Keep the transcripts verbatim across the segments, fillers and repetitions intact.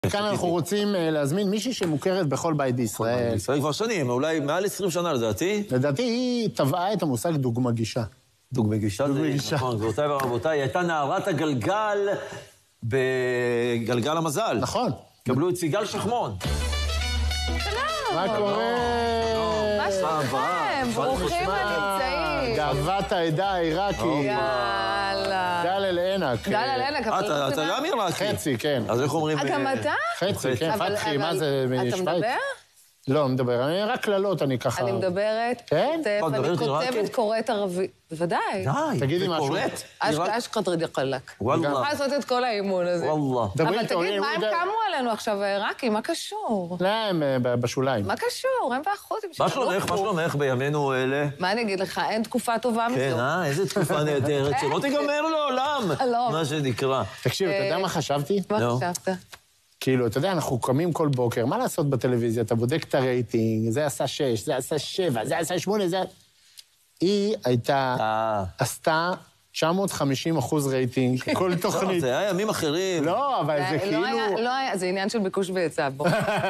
כאן אנחנו רוצים להזמין מישהי שמוכרת בכל בית בישראל. בישראל כבר שנים, אולי מעל עשרים שנה לדעתי. לדעתי היא טבעה את המושג דוגמגישה. דוגמגישה זה, נכון, גבירותיי ורבותיי, היא הייתה נערת הגלגל בגלגל המזל. נכון. קבלו את סיגל שחמון. שלום. מה קורה? מה שלומכם? ברוכים הנמצאים. גאוות העדה העיראקית. יאללה. דל אל עינק. דל אל עינק, אבל... אתה אתה גם עיראקי. חצי, כן. אז איך אומרים... גם אתה? חצי, כן, פתחי, מה זה משוויץ? אתה מדבר? לא, מדבר, אני רק קללות, אני ככה... אני מדברת. כן? אני כותבת, קוראת ערבית. בוודאי. די, תגידי משהו. וקוראת. אשכחת רדיקלק. וואלה. אני צריכה לעשות את כל האימון הזה. וואלה. אבל תגיד, מה הם קמו עלינו עכשיו, העיראקים? מה קשור? לא, הם בשוליים. מה קשור? הם והחות'ים מה שלומך, מה שלומך בימינו אלה? מה אני אגיד לך? אין תקופה טובה מזו. כן, אה? איזה תקופה נהדרת, שלא תיגמר לעולם. מה שנקרא. תקשיב, אתה יודע מה חשבתי? מה חשבת? כאילו, אתה יודע, אנחנו קמים כל בוקר, מה לעשות בטלוויזיה? אתה בודק את הרייטינג, זה עשה שש, זה עשה שבע, זה עשה שמונה, זה... היא הייתה, עשתה תשע מאות וחמישים אחוז רייטינג, כל תוכנית. זה היה ימים אחרים. לא, אבל זה כאילו... לא היה, זה עניין של ביקוש והיצע, בוא.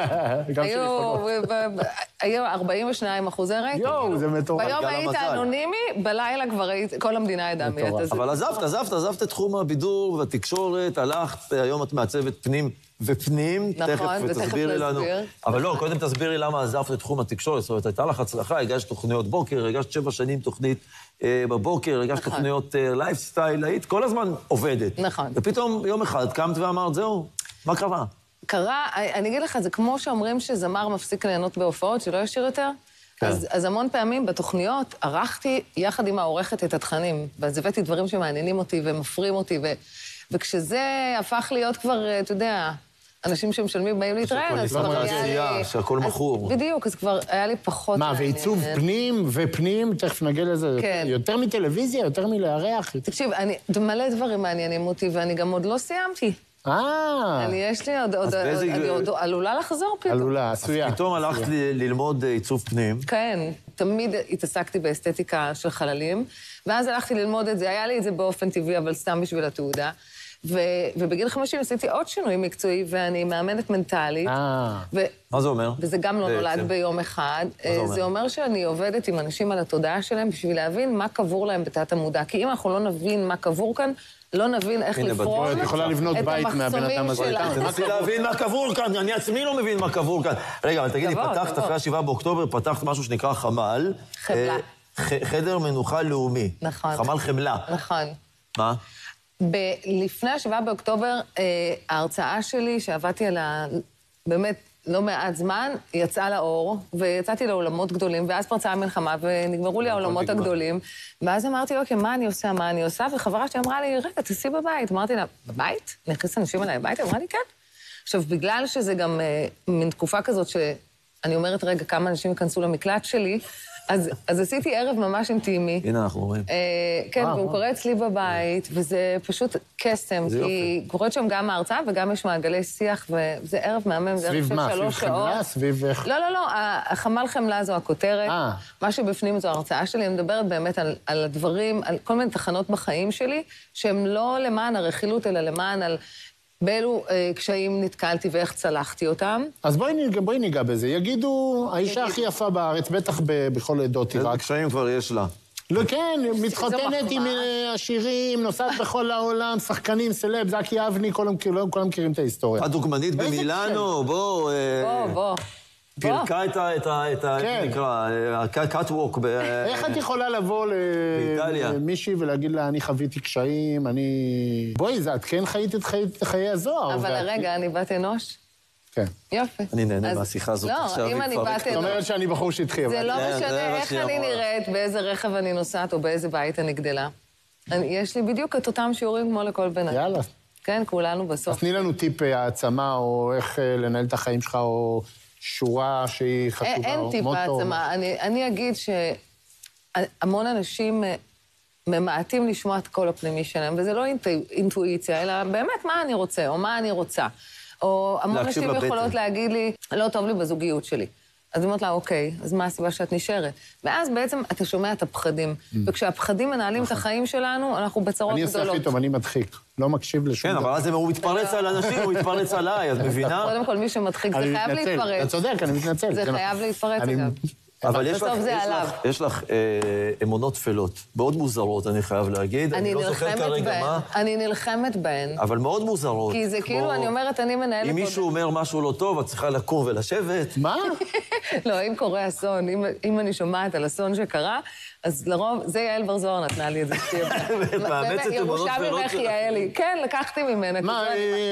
היו ארבעים ושניים אחוזי רייטינג. יואו, זה מטורף. ביום היית אנונימי, בלילה כבר היית, כל המדינה ידעה מי אתה. אבל עזבת, עזבת, עזבת את תחום הבידור והתקשורת, הלכת, היום את מעצבת פנים ופנים, תכף תסבירי לנו. אבל לא, קודם תסבירי למה עזבת את תחום התקשורת, זאת אומרת, הייתה לך הצלחה, הגשת תוכניות בוקר, הגשת שבע שנים תוכנית בבוקר, הגשת תוכניות לייפסטייל, היית כל הזמן עובדת. נכון. ופתאום יום אחד קמת ואמרת, זהו, מה קרה? קרה, אני אגיד לך, זה כמו שאומרים שזמר מפסיק ליהנות בהופעות, שלא ישיר יותר. אז, אז המון פעמים בתוכניות ערכתי יחד עם העורכת את התכנים, ואז הבאתי דברים שמעניינים אותי ומפרים אותי, ו, וכשזה הפך להיות כבר, אתה יודע, אנשים שמשלמים באים להתראיין, אז כבר היה לי... שהכל מכור. בדיוק, אז כבר היה לי פחות... מה, ועיצוב פנים ופנים, תכף נגיע לזה, כן. יותר מטלוויזיה, יותר מלארח. תקשיב, אני, מלא דברים מעניינים אותי, ואני גם עוד לא סיימתי. אה. אני, יש לי עוד, עוד, אני עוד עלולה לחזור פתאום. עלולה, עשויה. אז פתאום הלכת ללמוד עיצוב פנים. כן, תמיד התעסקתי באסתטיקה של חללים, ואז הלכתי ללמוד את זה, היה לי את זה באופן טבעי, אבל סתם בשביל התעודה. ו, ובגיל חמישים עשיתי עוד שינוי מקצועי, ואני מאמנת מנטלית. אה. ו, מה זה אומר? וזה גם לא נולד ביום אחד. מה זה אומר? זה אומר שאני עובדת עם אנשים על התודעה שלהם, בשביל להבין מה קבור להם בתת המודע. כי אם אנחנו לא נבין מה קבור כאן, לא נבין איך לפרום את יכולה לבנות בית מהבן אדם הזה. רציתי להבין מה קבור כאן, אני עצמי לא מבין מה קבור כאן. רגע, אבל תגידי, פתחת אחרי השבעה באוקטובר, פתחת משהו שנקרא חמ"ל. חמלה. חדר מנוחה לאומי. נכון. חמ"ל חמלה. נכון. מה? לפני השבעה באוקטובר, ההרצאה שלי, שעבדתי על ה... באמת לא מעט זמן, יצאה לאור, ויצאתי לעולמות גדולים, ואז פרצה המלחמה, ונגמרו לי העולמות הגדולים, ואז אמרתי, אוקיי, מה אני עושה, מה אני עושה? וחברה שלי אמרה לי, רגע, תעשי בבית. אמרתי לה, בבית? נכנס אנשים אליי הביתה? אמרה לי, כן. עכשיו, בגלל שזה גם מין תקופה כזאת שאני אומרת, רגע, כמה אנשים ייכנסו למקלט שלי, אז, אז עשיתי ערב ממש אינטימי. הנה, אנחנו רואים. אה, כן, והוא קורא אצלי בבית, וזה פשוט קסם, כי קוראת שם גם ההרצאה וגם יש מעגלי שיח, וזה ערב מהמם, זה ערב של שלוש שעות. סביב מה? סביב איך? לא, לא, לא, החמ"ל חמלה זו הכותרת. מה שבפנים זו ההרצאה שלי, אני מדברת באמת על, על הדברים, על כל מיני תחנות בחיים שלי, שהן לא למען הרכילות, אלא למען על... באילו אה, קשיים נתקלתי ואיך צלחתי אותם. אז בואי ניגע, בואי ניגע בזה. יגידו, האישה הכי יפה בארץ, בטח בכל עדות עיראק. איזה קשיים כבר יש לה? לא, כן, מתחתנת עם עשירים, נוסעת בכל העולם, שחקנים, סלב, זקי אבני, כולם מכירים את ההיסטוריה. הדוגמנית במילאנו, בוא... בוא, בוא. פירקה את ה... את ה... איך נקרא? הקאטווק ב... איך את יכולה לבוא למישהי ולהגיד לה, אני חוויתי קשיים, אני... בואי, את כן חיית את חיי הזוהר. אבל רגע, אני בת אנוש? כן. יופי. אני נהנה מהשיחה הזאת עכשיו. לא, אם אני בת אנוש... זאת אומרת שאני בחור שטחי. זה לא משנה איך אני נראית, באיזה רכב אני נוסעת או באיזה בית אני גדלה. יש לי בדיוק את אותם שיעורים כמו לכל בן אדם. יאללה. כן, כולנו בסוף. אז תני לנו טיפ העצמה, או איך לנהל את החיים שלך, או שורה שהיא חשובה, או מוטו. אין טיפ העצמה. אני אגיד שהמון אנשים ממעטים לשמוע את הקול הפנימי שלהם, וזה לא אינטואיציה, אלא באמת מה אני רוצה, או מה אני רוצה. או המון אנשים יכולות להגיד לי, לא טוב לי בזוגיות שלי. אז היא אומרת לה, אוקיי, אז מה הסיבה שאת נשארת? ואז בעצם אתה שומע את הפחדים. וכשהפחדים מנהלים את החיים שלנו, אנחנו בצרות גדולות. אני עושה הכי טוב, אני מדחיק. לא מקשיב לשום דבר. כן, אבל אז הוא מתפרץ על אנשים, הוא מתפרץ עליי, את מבינה? קודם כל, מי שמדחיק, זה חייב להתפרץ. אתה צודק, אני מתנצל. זה חייב להתפרץ, אגב. אבל יש לך, יש לך, יש לך אה, אמונות תפלות, מאוד מוזרות, אני חייב להגיד. אני, אני לא זוכר כרגע מה. אני נלחמת בהן. אבל מאוד מוזרות. כי זה כמו... כאילו, אני אומרת, אני מנהלת... אם מישהו אומר משהו לא טוב, את צריכה לקום ולשבת. מה? לא, אם קורה אסון, אם, אם אני שומעת על אסון שקרה, אז לרוב, זה יעל בר זוהר נתנה לי את זה. מאמצת אמונות תפלות. ירושה ממך יעלי. כן, לקחתי ממנה. מה,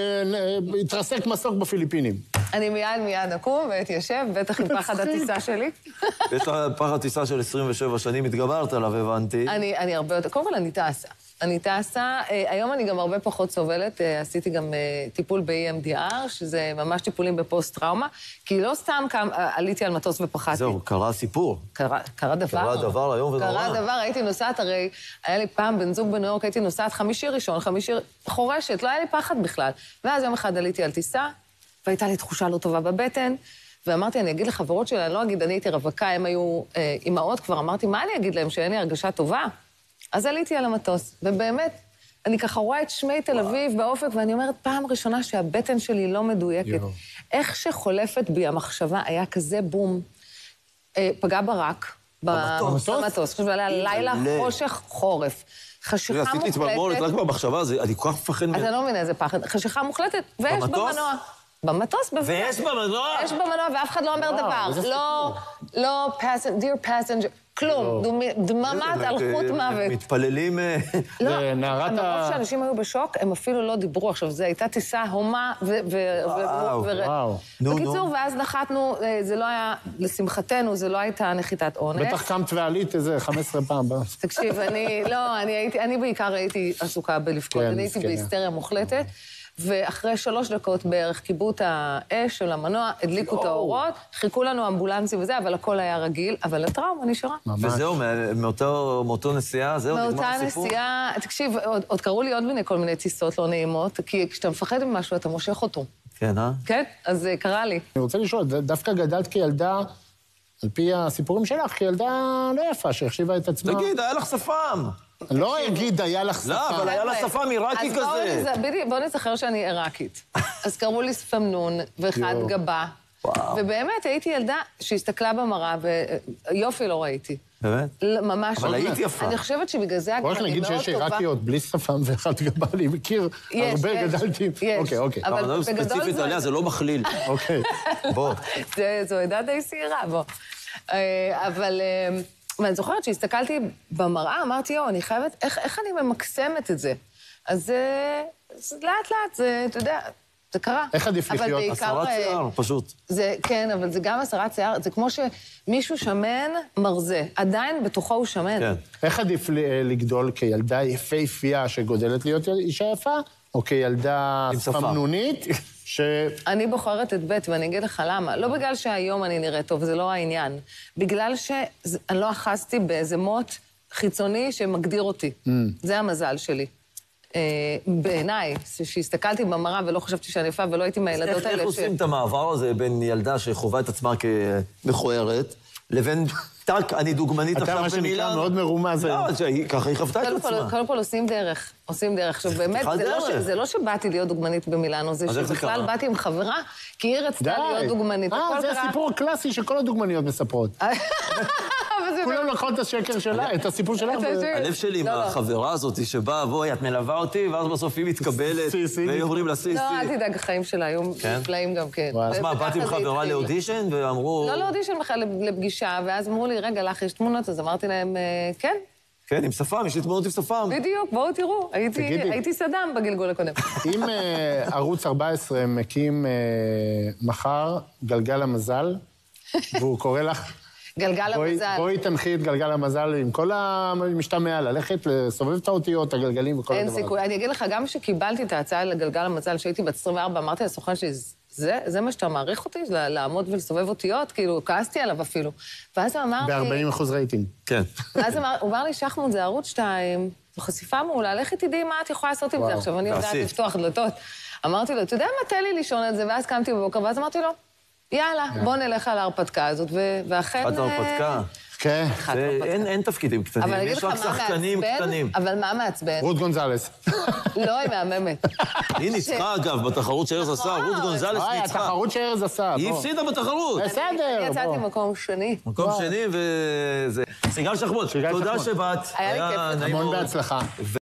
התרסק מסוק בפיליפינים. אני מיד מיד אקום ואתיישב, בטח עם פחד הטיסה שלי. יש לך פחד טיסה של עשרים ושבע שנים, התגברת עליו, הבנתי. אני, אני הרבה יותר, קודם כל אני טסה. אני טסה, היום אני גם הרבה פחות סובלת, עשיתי גם טיפול ב-E M D R, שזה ממש טיפולים בפוסט-טראומה, כי לא סתם קם, עליתי על מטוס ופחדתי. זהו, קרה סיפור. קרה, קרה דבר. קרה דבר היום ונורא. קרה דבר, הייתי נוסעת, הרי היה לי פעם בן זוג בניו יורק, הייתי נוסעת חמישי ראשון, חמישי חורשת, לא היה לי פחד בכלל. ואז יום אחד עליתי על טיסה, והייתה לי תחושה לא טובה בבטן, ואמרתי, אני אגיד לחברות שלי, אני לא אגיד, אני הייתי רווקה, הם היו אה, אימהות כבר, אמרתי, מה אני אגיד להם, שאין לי הרגשה טובה? אז עליתי על המטוס, ובאמת, אני ככה רואה את שמי תל אביב באופק, ואני אומרת, פעם ראשונה שהבטן שלי לא מדויקת. איך שחולפת בי המחשבה, היה כזה בום, אה, פגע ברק, במטוס. במטוס, חושב עליה, לילה חושך חורף. חשיכה מוחלטת. עשיתי צמרמורת, רק במחשבה, אני כל כך מפחד. אתה לא מבין איזה פחד. חשיכה מוחלטת, ויש במנוע. במטוס, בוודאי. ויש במנוע? יש במנוע, ואף אחד לא אומר דבר. לא, לא, dear passenger, כלום. דממת על חוט מוות. מתפללים... לא, מרוב שאנשים היו בשוק, הם אפילו לא דיברו. עכשיו, זו הייתה טיסה הומה ו... וואו. בקיצור, ואז נחתנו, זה לא היה, לשמחתנו, זה לא הייתה נחיתת אונס. בטח קמת ועלית איזה חמש עשרה פעם. תקשיב, אני, לא, אני הייתי, אני בעיקר הייתי עסוקה בלבכות, אני הייתי בהיסטריה מוחלטת. ואחרי שלוש דקות בערך קיבלו את האש של המנוע, הדליקו את האורות, חיכו לנו אמבולנסים וזה, אבל הכל היה רגיל, אבל הטראומה נשארה. וזהו, מאותו נסיעה, זהו, נגמר הסיפור? מאותה נסיעה, תקשיב, עוד קראו לי עוד מיני כל מיני טיסות לא נעימות, כי כשאתה מפחד ממשהו, אתה מושך אותו. כן, אה? כן, אז קרה לי. אני רוצה לשאול, דווקא גדלת כילדה, על פי הסיפורים שלך, כילדה לא יפה, שהחשיבה את עצמה. תגיד, היה לך שפם. לא אגיד, היה לך שפם. לא, אבל היה לך שפם עיראקי כזה. בואו נזכר שאני עיראקית. אז קראו לי ספמנון, ואחד גבה. ובאמת, הייתי ילדה שהסתכלה במראה, ויופי לא ראיתי. באמת? ממש. אבל היית יפה. אני חושבת שבגלל זה אני מאוד טובה. בואו נגיד שיש עיראקיות בלי שפם ואחד גבה, אני מכיר הרבה גדלתי. יש, אוקיי, אוקיי. אבל ספציפית עליה, זה לא מכליל. אוקיי. בוא. זו עדה די שעירה, בוא. אבל... ואני זוכרת שהסתכלתי במראה, אמרתי, יו, אני חייבת, איך, איך אני ממקסמת את זה? אז, אז לאט לאט, זה, אתה יודע, זה קרה. איך עדיף לחיות? הסרת שיער, פשוט. זה, כן, אבל זה גם הסרת שיער, זה כמו שמישהו שמן מרזה, עדיין בתוכו הוא שמן. כן. איך עדיף לגדול כילדה יפהפייה שגודלת להיות אישה יפה, או כילדה ספמנונית? ש... אני בוחרת את ב' ואני אגיד לך למה. לא בגלל שהיום אני נראית טוב, זה לא העניין. בגלל שאני לא אחזתי באיזה מוט חיצוני שמגדיר אותי. Mm. זה המזל שלי. אה, בעיניי, שהסתכלתי במראה ולא חשבתי שאני יפה ולא הייתי מהילדות האלה ש... איך עושים את המעבר הזה בין ילדה שחווה את עצמה כמכוערת, לבין... טק, אני דוגמנית עכשיו במילה. אתה מה שנקרא מאוד מרומז. לא, ככה היא חוותה את עצמה. קודם כל עושים דרך, עושים דרך. עכשיו באמת, זה לא שבאתי להיות דוגמנית במילאנו, זה שבכלל באתי עם חברה, כי היא רצתה להיות דוגמנית. אה, זה הסיפור הקלאסי שכל הדוגמניות מספרות. כולם לקחו את השקר שלה, את הסיפור שלה. הלב שלי עם החברה הזאת שבאה, בואי, את מלווה אותי, ואז בסוף היא מתקבלת, והיא אומרים לה סי סי. לא, אל תדאג, החיים שלה היו נפלאים גם כן. אז מה, באתי עם חברה לאודישן, ואמרו... לא לאודישן בכלל, לפגישה, ואז אמרו לי, רגע, לך יש תמונות, אז אמרתי להם, כן. כן, עם שפם, יש לי תמונות עם שפם. בדיוק, בואו תראו, הייתי סדאם בגלגול הקודם. אם ערוץ ארבע עשרה מקים מחר גלגל המזל, והוא קורא לך... גלגל המזל. בואי תנחי את גלגל המזל עם כל המשתמע, ללכת, לסובב את האותיות, הגלגלים וכל הדבר. אין סיכוי. אני אגיד לך, גם כשקיבלתי את ההצעה לגלגל המזל, שהייתי בת עשרים וארבע, אמרתי לסוכן שלי, זה, זה מה שאתה מעריך אותי? לעמוד ולסובב אותיות? כאילו, כעסתי עליו אפילו. ואז הוא אמר לי... ב-ארבעים אחוז רייטינג. כן. ואז הוא אמר לי, שחמוד, זה ערוץ שתיים, זו חשיפה מעולה, לכי תדעי מה את יכולה לעשות עם זה. עכשיו, אני יודעת לפתוח דלתות. אמרתי לו, אתה יודע מה, תן לי לישון את זה, ואז קמתי בבוקר, ואז אמרתי לו, יאללה, בוא נלך על ההרפתקה הזאת, ואכן... אחת ההרפתקה. כן. אין תפקידים קטנים, יש רק שחקנים קטנים. אבל מה מעצבן? רות גונזלס. לא, היא מהממת. היא ניצחה, אגב, בתחרות שארז עשה, רות גונזלס ניצחה. התחרות שארז עשה. היא הפסידה בתחרות. בסדר, אני יצאתי מקום שני. מקום שני, וזה... סיגל שחמון, תודה שבאת. היה לי כיף. המון בהצלחה.